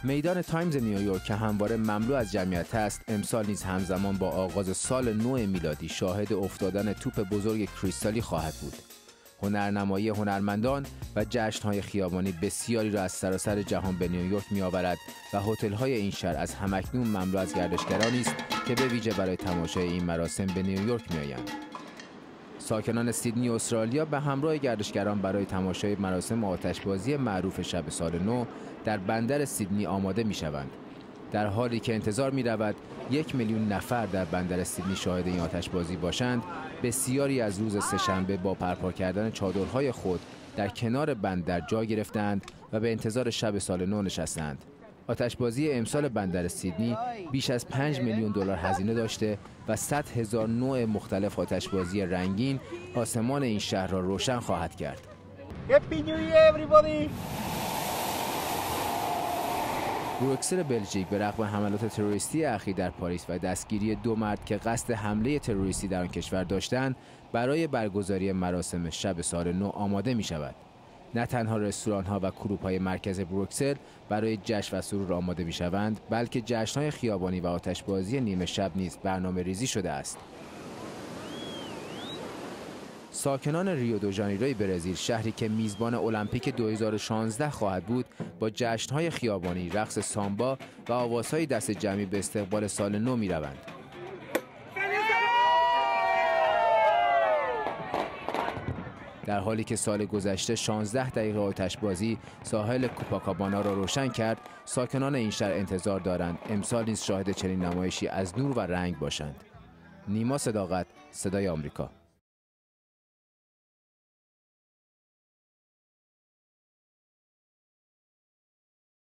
میدان تایمز نیویورک که همواره مملو از جمعیت است، امسال نیز همزمان با آغاز سال نو میلادی شاهد افتادن توپ بزرگ کریستالی خواهد بود. هنرنمایی هنرمندان و جشن‌های خیابانی بسیاری را از سراسر جهان به نیویورک می‌آورد و هتل‌های این شهر از همکنون مملو از گردشگرانی است که به ویژه برای تماشای این مراسم به نیویورک می‌آیند. ساکنان سیدنی استرالیا به همراه گردشگران برای تماشای مراسم آتشبازی معروف شب سال نو در بندر سیدنی آماده می‌شوند. در حالی که انتظار می‌رود 1 میلیون نفر در بندر سیدنی شاهد این آتشبازی باشند، بسیاری از روز سه‌شنبه با برپا کردن چادرهای خود در کنار بندر جا گرفتند و به انتظار شب سال نو نشستند. آتشبازی امسال بندر سیدنی بیش از 5 میلیون دلار هزینه داشته و 100,000 نوع مختلف آتشبازی رنگین آسمان این شهر را روشن خواهد کرد. بروکسل بلژیک به رغم حملات تروریستی اخیر در پاریس و دستگیری 2 مرد که قصد حمله تروریستی در آن کشور داشتند، برای برگزاری مراسم شب سال نو آماده می شود. نه تنها رستوران‌ها و کلوب‌های مرکز بروکسل برای جشن و سرور آماده می‌شوند، بلکه جشن‌های خیابانی و آتشبازی نیمه شب نیز برنامه‌ریزی شده است. ساکنان ریو دو ژانیروی برزیل، شهری که میزبان المپیک 2016 خواهد بود، با جشن‌های خیابانی، رقص سامبا و آوازهای دست جمعی به استقبال سال نو می‌روند. در حالی که سال گذشته 16 دقیقه آتشبازی ساحل کوپاکابانا را روشن کرد، ساکنان این شهر انتظار دارند امسال نیز شاهد چنین نمایشی از نور و رنگ باشند. نیما صداقت، صدای آمریکا.